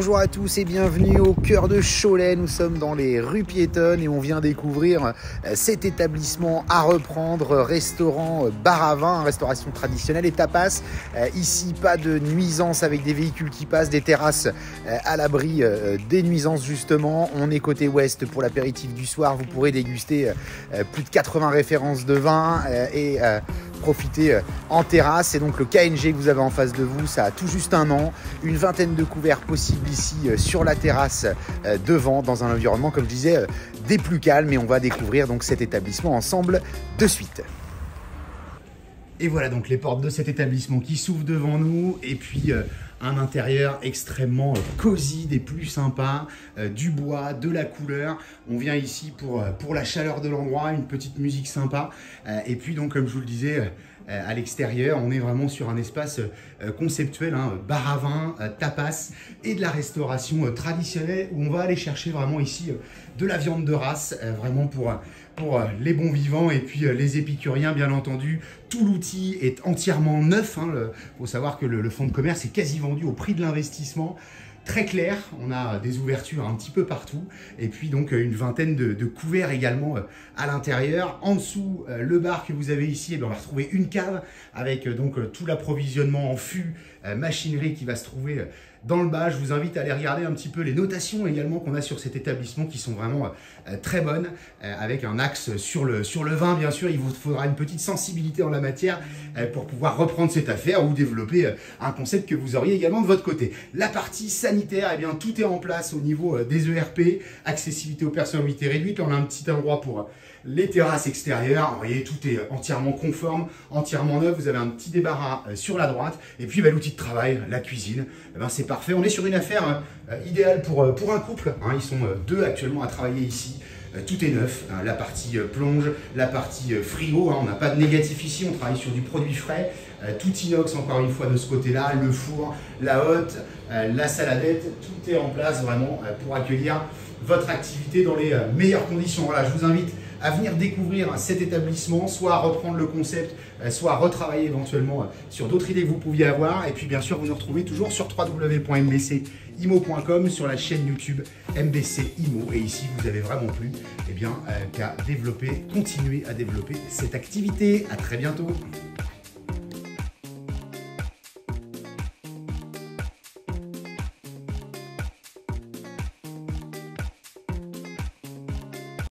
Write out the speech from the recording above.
Bonjour à tous et bienvenue au cœur de Cholet. Nous sommes dans les rues piétonnes et on vient découvrir cet établissement à reprendre, restaurant bar à vin, restauration traditionnelle et tapas. Ici, pas de nuisances avec des véhicules qui passent, des terrasses à l'abri des nuisances justement. On est côté ouest pour l'apéritif du soir. Vous pourrez déguster plus de 80 références de vin et profiter en terrasse. Et donc le KNG que vous avez en face de vous, ça a tout juste un an, une vingtaine de couverts possibles ici sur la terrasse devant, dans un environnement comme je disais des plus calmes, et on va découvrir donc cet établissement ensemble de suite. Et voilà donc les portes de cet établissement qui s'ouvrent devant nous, et puis un intérieur extrêmement cosy, des plus sympas, du bois, de la couleur. On vient ici pour la chaleur de l'endroit, une petite musique sympa, et puis donc comme je vous le disais, à l'extérieur, on est vraiment sur un espace conceptuel, bar à vin, tapas et de la restauration traditionnelle, où on va aller chercher vraiment ici de la viande de race, vraiment pour les bons vivants et puis les épicuriens bien entendu. Tout l'outil est entièrement neuf. Faut savoir que le fonds de commerce est quasi vendu au prix de l'investissement. Très clair, on a des ouvertures un petit peu partout, et puis donc une vingtaine de couverts également à l'intérieur. En dessous, le bar que vous avez ici, on va retrouver une cave avec donc tout l'approvisionnement en fût, machinerie qui va se trouver dans le bas. Je vous invite à aller regarder un petit peu les notations également qu'on a sur cet établissement, qui sont vraiment très bonnes, avec un axe sur le vin. Bien sûr, il vous faudra une petite sensibilité en la matière pour pouvoir reprendre cette affaire ou développer un concept que vous auriez également de votre côté. La partie sanitaire, eh bien, tout est en place au niveau des ERP, accessibilité aux personnes à mobilité réduite. Là, on a un petit endroit pour les terrasses extérieures. Vous voyez, tout est entièrement conforme, entièrement neuf. Vous avez un petit débarras sur la droite. Et puis, l'outil de travail, la cuisine, c'est parfait. On est sur une affaire idéale pour un couple. Ils sont deux actuellement à travailler ici. Tout est neuf, la partie plonge, la partie frigo, on n'a pas de négatif ici, on travaille sur du produit frais, tout inox encore une fois de ce côté-là, le four, la hotte, la saladette, tout est en place vraiment pour accueillir votre activité dans les meilleures conditions. Voilà, je vous invite à venir découvrir cet établissement, soit à reprendre le concept, soit à retravailler éventuellement sur d'autres idées que vous pouviez avoir. Et puis bien sûr, vous nous retrouvez toujours sur www.mbcimo.com, sur la chaîne YouTube MBC Imo. Et ici, vous avez vraiment plus qu'à développer, continuer à développer cette activité. À très bientôt.